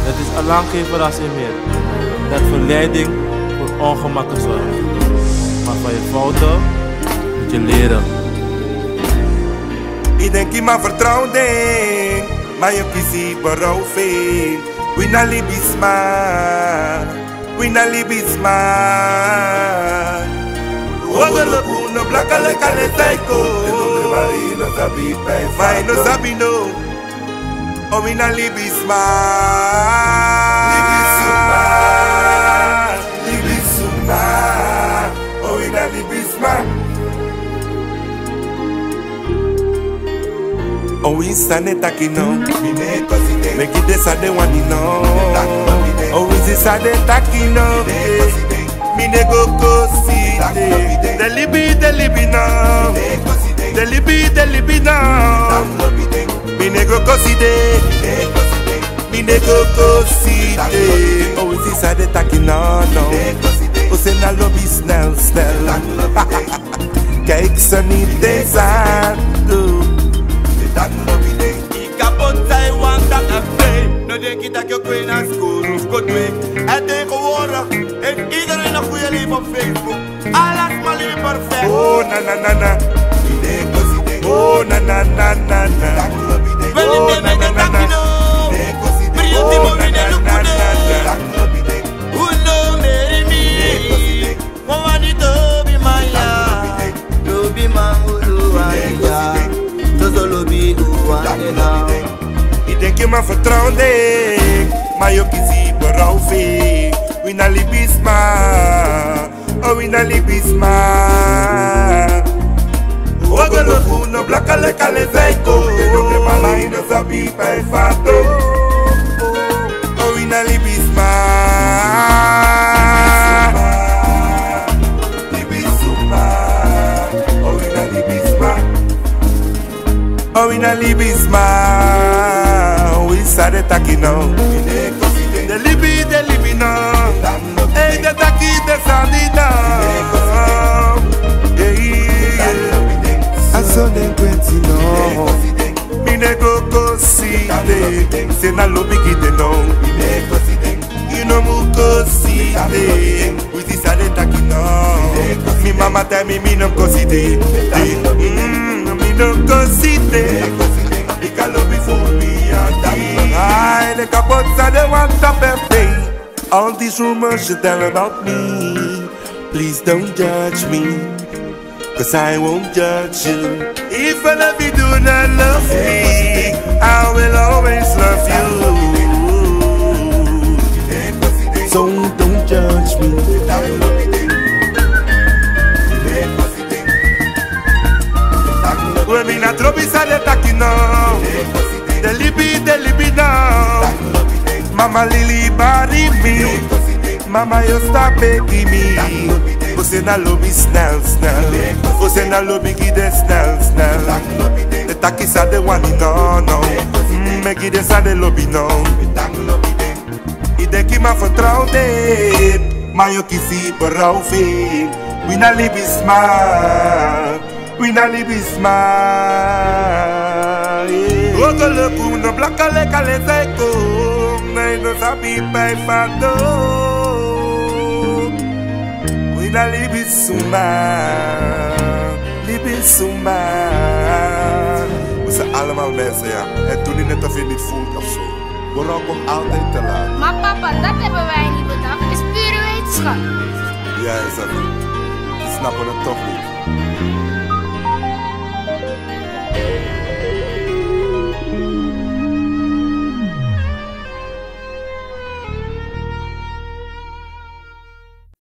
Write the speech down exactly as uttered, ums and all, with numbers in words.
Het is allang geen verrassing meer dat verleiding voor ongemakken zorgt. Maar van je fouten moet je leren. Ik denk je maar vertrouwen, maar je kiest berouwing. We na libisma, we na libisma. Ogolo uno blaka le kale taiko. Mai no sabi pai, mai no sabi no. O we na libisma, libisma, libisma. O we na libisma. O we sane takino, mine koside. Make it desade wani no. O we sane takino, mine go koside. Delibi, delibi no. Delibi, delibi no. Mine go koside. Mine go koside. O we sane takino no. O se na lobby snel, snel. Kijk ze niet eens aan doen. No denk je dat je kwee naar school hoeft goed weg. En tegenwoordig heeft iedereen een goede leven op Facebook. Alles maar leven perfect. Oh na na na na. Oh na na na na na. Oh na na na na. Oh na na na na. Who know me? Mama to be my ya. To be my uluaya. To solo be uluaya. Ik denk je maar vertrouwen, maar je kiest berouwing. We na libisma, oh we na libisma. Ogolo uno blaka le kale zaiko. No te malai no sabi pai fato. Oh we na libisma, libisma. Oh we na libisma, oh we na libisma. Sade taki no, de libi, de libi no, hey de taki de sadi no, yeah. Aso de kwenti no, mine go koside, se na lobi kite no, you know mu koside, with this sade taki no, mi mama tell me mi no koside, mi no koside, ika lobi for me. I the capots are the ones up everything. All these rumors you tell about me. Please don't judge me, cause I won't judge you. If I love you, do not love me, I will always love you. So don't judge me. When me not trouble, I let taki no. Delibi, delibi now. Mama Lily body me. Mama you stop begging me. Você na lobby snel, snel. Você na lobby gide snel, snel. The taki sa de wani no, no. Me gide sa de lobby no. I denk je maar vertrouwd in, maar je kiest berouwing. We na libisma, we na libisma. Ogolo uno blaka le kale zaiko. Nei no sabi pai fato. We na libisuma, libisuma. We zijn allemaal mensen, ja. En toen je net of je niet voelt of zo. Waarom komt altijd te laat? Maar papa, dat hebben wij niet bedacht. Het is pure wetenschap. Ja, is dat niet. Die snappen het toch niet.